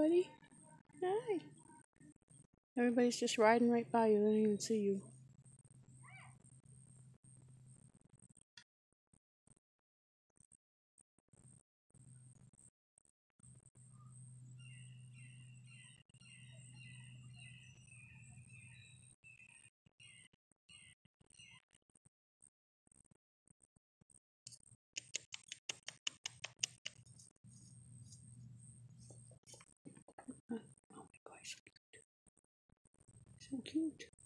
buddy. Hi. Everybody's just riding right by you. They don't even see you. Oh my gosh. So cute.